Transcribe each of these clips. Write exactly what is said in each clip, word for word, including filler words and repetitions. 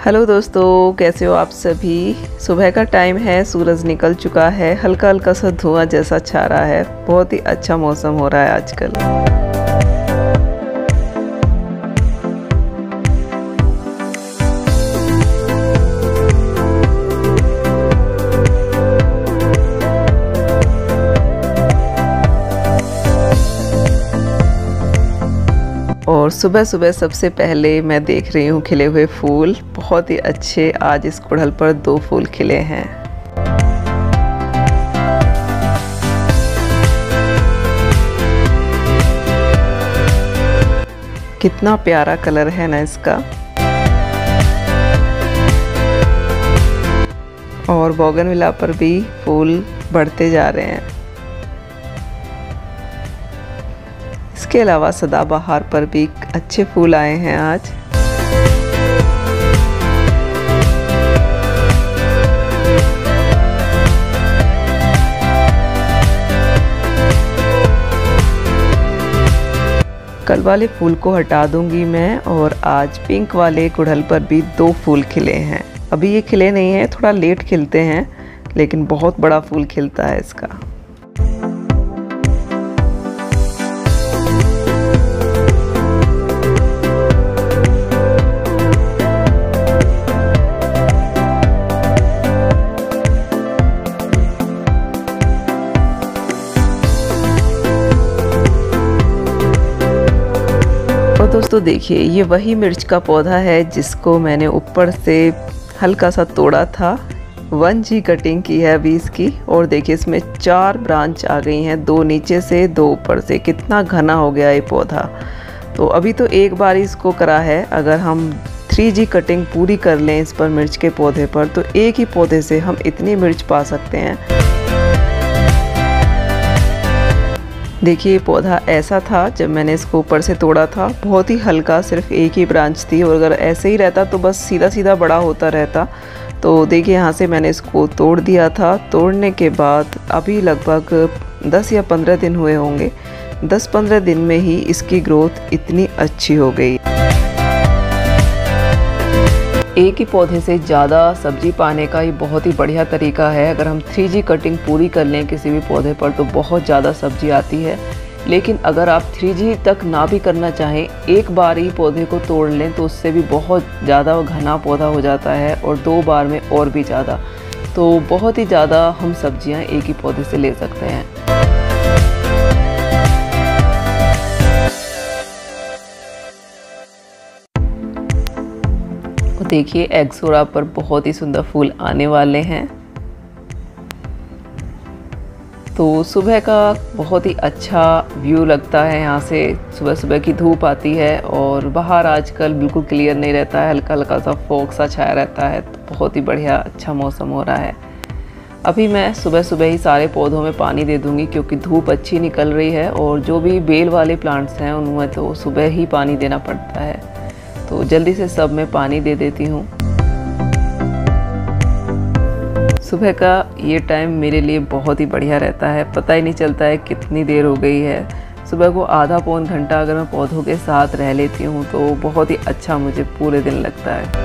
Hello दोस्तों, कैसे हो आप सभी। सुबह का टाइम है, सूरज निकल चुका है, हल्का हल्का सा धुआं जैसा छा रहा है। बहुत ही अच्छा मौसम हो रहा है आजकल। और सुबह सुबह सबसे पहले मैं देख रही हूँ खिले हुए फूल। बहुत ही अच्छे आज इस कुड़हल पर दो फूल खिले हैं। कितना प्यारा कलर है ना इसका। और बोगनविला पर भी फूल बढ़ते जा रहे हैं। इसके अलावा सदाबहार पर भी अच्छे फूल आए हैं आज। कल वाले फूल को हटा दूंगी मैं और आज पिंक वाले कुड़हल पर भी दो फूल खिले हैं। अभी ये खिले नहीं हैं, थोड़ा लेट खिलते हैं, लेकिन बहुत बड़ा फूल खिलता है इसका। तो दोस्तों देखिए, ये वही मिर्च का पौधा है जिसको मैंने ऊपर से हल्का सा तोड़ा था। वन जी कटिंग की है अभी इसकी। और देखिए इसमें चार ब्रांच आ गई हैं, दो नीचे से दो ऊपर से। कितना घना हो गया ये पौधा। तो अभी तो एक बार इसको करा है। अगर हम थ्री जी कटिंग पूरी कर लें इस पर मिर्च के पौधे पर, तो एक ही पौधे से हम इतनी मिर्च पा सकते हैं। देखिए ये पौधा ऐसा था जब मैंने इसको ऊपर से तोड़ा था, बहुत ही हल्का, सिर्फ एक ही ब्रांच थी। और अगर ऐसे ही रहता तो बस सीधा सीधा बड़ा होता रहता। तो देखिए यहाँ से मैंने इसको तोड़ दिया था। तोड़ने के बाद अभी लगभग दस या पंद्रह दिन हुए होंगे। दस पंद्रह दिन में ही इसकी ग्रोथ इतनी अच्छी हो गई। एक ही पौधे से ज़्यादा सब्जी पाने का ये बहुत ही बढ़िया तरीका है। अगर हम थ्री जी कटिंग पूरी कर लें किसी भी पौधे पर तो बहुत ज़्यादा सब्जी आती है। लेकिन अगर आप थ्री जी तक ना भी करना चाहें, एक बार ही पौधे को तोड़ लें तो उससे भी बहुत ज़्यादा घना पौधा हो जाता है, और दो बार में और भी ज़्यादा। तो बहुत ही ज़्यादा हम सब्जियाँ एक ही पौधे से ले सकते हैं। देखिए एक्सोरा पर बहुत ही सुंदर फूल आने वाले हैं। तो सुबह का बहुत ही अच्छा व्यू लगता है यहाँ से। सुबह सुबह की धूप आती है और बाहर आजकल बिल्कुल क्लियर नहीं रहता है, हल्का हल्का सा फॉग सा छाया रहता है। तो बहुत ही बढ़िया अच्छा मौसम हो रहा है। अभी मैं सुबह सुबह ही सारे पौधों में पानी दे दूँगी क्योंकि धूप अच्छी निकल रही है। और जो भी बेल वाले प्लांट्स हैं उनमें तो सुबह ही पानी देना पड़ता है। तो जल्दी से सब में पानी दे देती हूँ। सुबह का ये टाइम मेरे लिए बहुत ही बढ़िया रहता है। पता ही नहीं चलता है कितनी देर हो गई है। सुबह को आधा पौन घंटा अगर मैं पौधों के साथ रह लेती हूँ तो बहुत ही अच्छा मुझे पूरे दिन लगता है।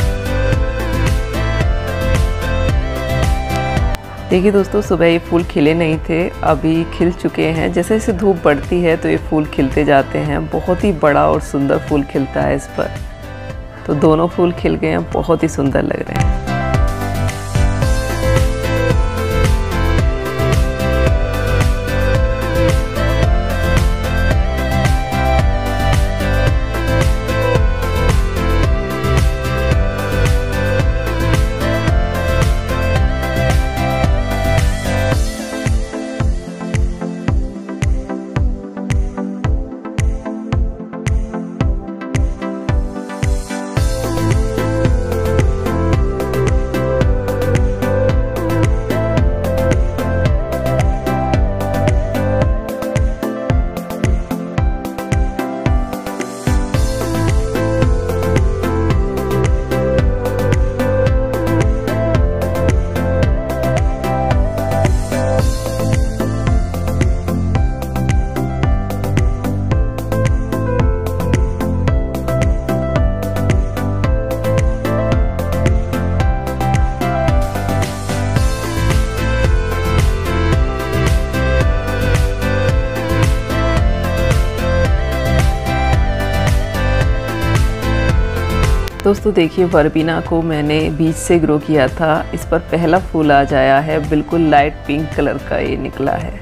देखिए दोस्तों, सुबह ये फूल खिले नहीं थे, अभी खिल चुके हैं। जैसे जैसे धूप बढ़ती है तो ये फूल खिलते जाते हैं। बहुत ही बड़ा और सुंदर फूल खिलता है इस पर। तो दोनों फूल खिल गए हैं, बहुत ही सुंदर लग रहे हैं। दोस्तों देखिए, वर्बिना को मैंने बीज से ग्रो किया था। इस पर पहला फूल आ जाया है, बिल्कुल लाइट पिंक कलर का ये निकला है।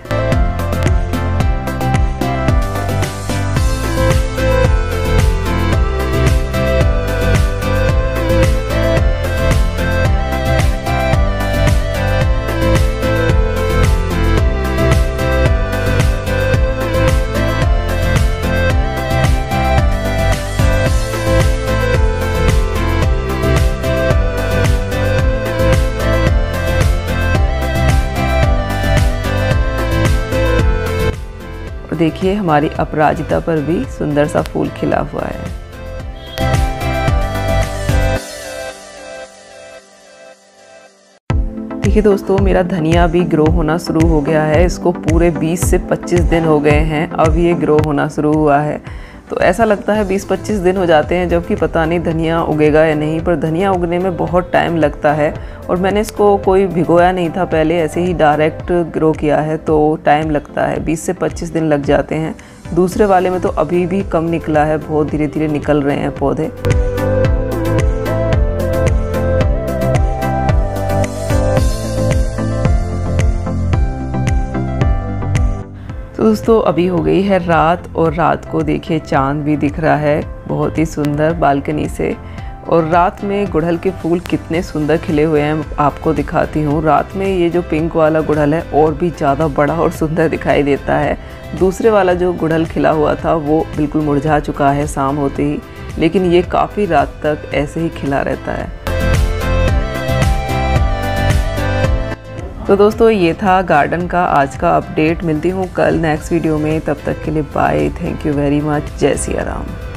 देखिए हमारी अपराजिता पर भी सुंदर सा फूल खिला हुआ है। देखिए दोस्तों, मेरा धनिया भी ग्रो होना शुरू हो गया है। इसको पूरे बीस से पच्चीस दिन हो गए हैं, अब ये ग्रो होना शुरू हुआ है। तो ऐसा लगता है बीस पच्चीस दिन हो जाते हैं, जबकि पता नहीं धनिया उगेगा या नहीं। पर धनिया उगने में बहुत टाइम लगता है और मैंने इसको कोई भिगोया नहीं था पहले, ऐसे ही डायरेक्ट ग्रो किया है, तो टाइम लगता है, बीस से पच्चीस दिन लग जाते हैं। दूसरे वाले में तो अभी भी कम निकला है, बहुत धीरे धीरे निकल रहे हैं पौधे। तो दोस्तों अभी हो गई है रात और रात को देखिए चांद भी दिख रहा है बहुत ही सुंदर बालकनी से। और रात में गुड़हल के फूल कितने सुंदर खिले हुए हैं आपको दिखाती हूँ। रात में ये जो पिंक वाला गुड़हल है और भी ज़्यादा बड़ा और सुंदर दिखाई देता है। दूसरे वाला जो गुड़हल खिला हुआ था वो बिल्कुल मुरझा चुका है शाम होते ही, लेकिन ये काफ़ी रात तक ऐसे ही खिला रहता है। तो दोस्तों ये था गार्डन का आज का अपडेट। मिलती हूँ कल नेक्स्ट वीडियो में, तब तक के लिए bye, thank you very much, जय सिया राम।